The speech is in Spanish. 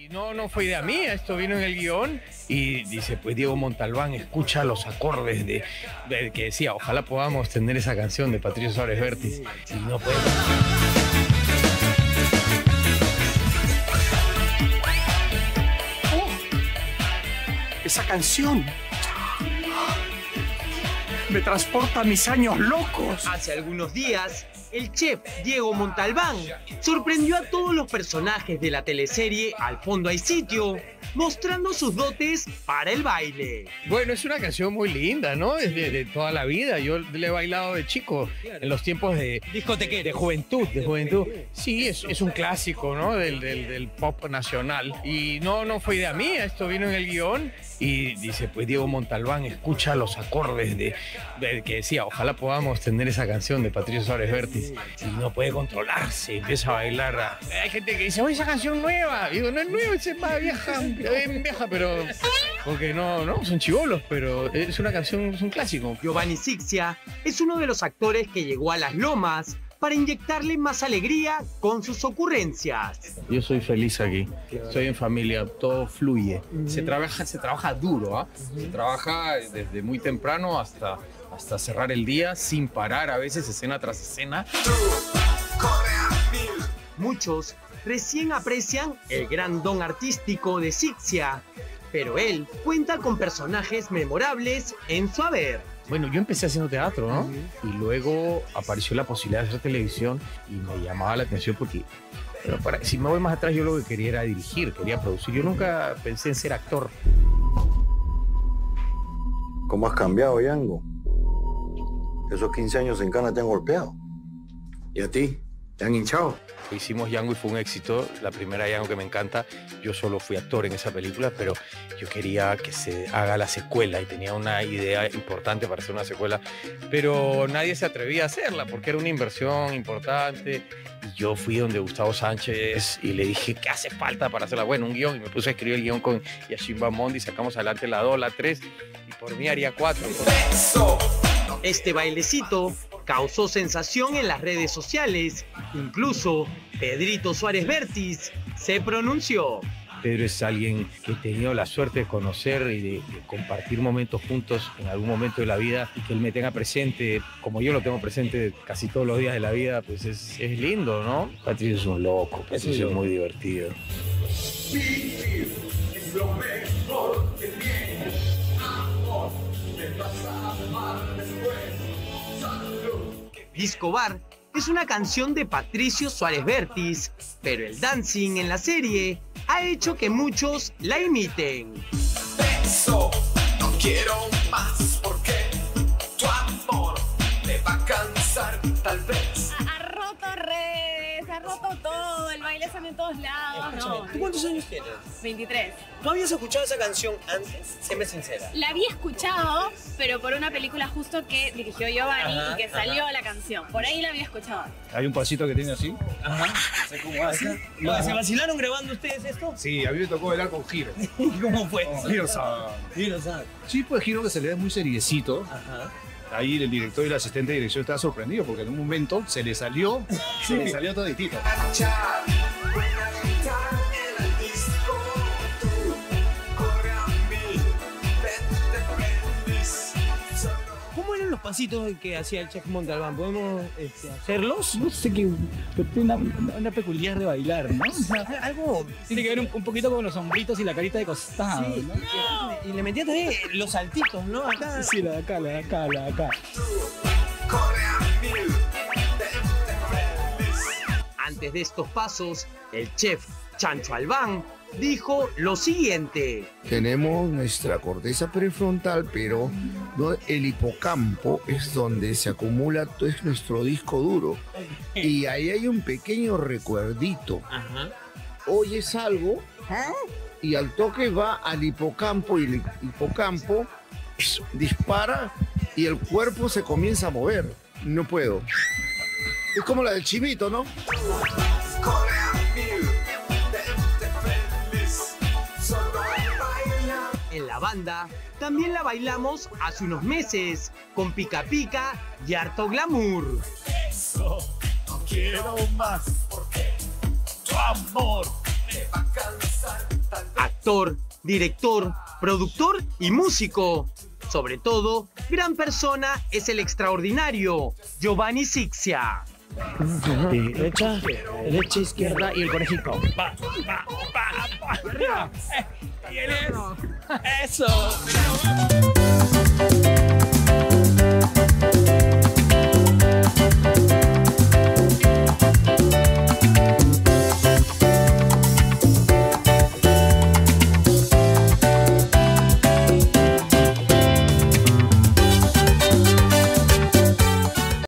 Y no fue idea mía, esto vino en el guión y dice, pues Diego Montalbán, escucha los acordes de que decía, ojalá podamos tener esa canción de Patricio Suárez Vértiz. Y no puede. Esa canción me transporta a mis años locos. Hace algunos días, el chef Diego Montalbán sorprendió a todos los personajes de la teleserie Al fondo hay sitio, mostrando sus dotes para el baile. Bueno, es una canción muy linda, ¿no? De toda la vida. Yo le he bailado de chico, en los tiempos de Discotequero. de juventud. Sí, es un clásico, ¿no? Del pop nacional. Y no fue idea mía, esto vino en el guión y dice, pues Diego Montalbán, escucha los acordes de que decía, ojalá podamos tener esa canción de Patricio Suárez Vértiz. Y no puede controlarse, empieza a bailar. Hay gente que dice, oye, esa canción nueva. Y digo, no es nueva, es más vieja, pero... Porque no, son chibolos, pero es una canción, es un clásico. Giovanni Sixia es uno de los actores que llegó a Las Lomas para inyectarle más alegría con sus ocurrencias. Yo soy feliz aquí, soy en familia, todo fluye. Se trabaja duro, ¿ah? Se trabaja desde muy temprano hasta cerrar el día, sin parar, a veces escena tras escena. Muchos recién aprecian el gran don artístico de Sixia, pero él cuenta con personajes memorables en su haber. Bueno, yo empecé haciendo teatro, ¿no? Y luego apareció la posibilidad de hacer televisión y me llamaba la atención porque, si me voy más atrás, yo lo que quería era dirigir, quería producir. Yo nunca pensé en ser actor. ¿Cómo has cambiado, Yango? Esos 15 años en Cana te han golpeado. ¿Y a ti? ¿Te han hinchado? Hicimos Yango y fue un éxito, la primera Yango que me encanta. Yo solo fui actor en esa película, pero yo quería que se haga la secuela y tenía una idea importante para hacer una secuela, pero nadie se atrevía a hacerla porque era una inversión importante. Y yo fui donde Gustavo Sánchez y le dije, ¿qué hace falta para hacerla? Bueno, un guión, y me puse a escribir el guión con Yashin Bamondi, sacamos adelante la 2, la 3, y por mí haría 4. Este bailecito causó sensación en las redes sociales. Incluso Pedrito Suárez Vértiz se pronunció. Pedro es alguien que he tenido la suerte de conocer y de compartir momentos juntos en algún momento de la vida, y que él me tenga presente, como yo lo tengo presente casi todos los días de la vida, pues es lindo, ¿no? Patricio es un loco, Patricio es muy divertido. Vivir es lo mejor que tiene. Amor, te vas a amar después. Salud. Disco Bar es una canción de Patricio Suárez Vértiz, pero el dancing en la serie ha hecho que muchos la imiten. Eso, no quiero más porque tu amor me va a cansar tal vez. Ha roto redes, ha roto todo, el baile sale en todos lados. No. ¿Tú cuántos años tienes? 23. ¿Tú habías escuchado esa canción antes? Séme sincera. La había escuchado, pero por una película justo que dirigió Giovanni y que salió la canción. Por ahí la había escuchado. Hay un pasito que tiene así. Ajá. No sé cómo hace. ¿Se vacilaron grabando ustedes esto? Sí, a mí me tocó bailar con Giro. ¿Y cómo fue? Giro-san. Sí, pues Giro, que se le ve muy seriecito. Ajá. Ahí el director y el asistente de dirección estaban sorprendidos porque en un momento se le salió toditito. ¿Cómo eran los pasitos que hacía el chef Montalbán? ¿Podemos hacerlos? No sé qué, pero tiene una peculiar de bailar, ¿no? O sea, Algo... tiene que ver un poquito con los hombritos y la carita de costado, Sí, ¿no? y le metía también los saltitos, ¿no? Acá. Sí, la de acá, la de acá, la de acá. Antes de estos pasos, el chef Chancho Albán dijo lo siguiente. Tenemos nuestra corteza prefrontal, pero el hipocampo es donde se acumula todo nuestro disco duro. Y ahí hay un pequeño recuerdito. Ajá. Oyes algo y al toque va al hipocampo y el hipocampo dispara y el cuerpo se comienza a mover. No puedo. Es como la del chivito, ¿no? En la banda también la bailamos hace unos meses con Pica Pica y harto glamour. Eso, no quiero más porque tu amor me va a cansar. actor, director, productor y músico. Sobre todo, gran persona es el extraordinario Giovanni Sixia. Derecha, izquierda y el conejito. Va. Arriba. Y él es. Eso.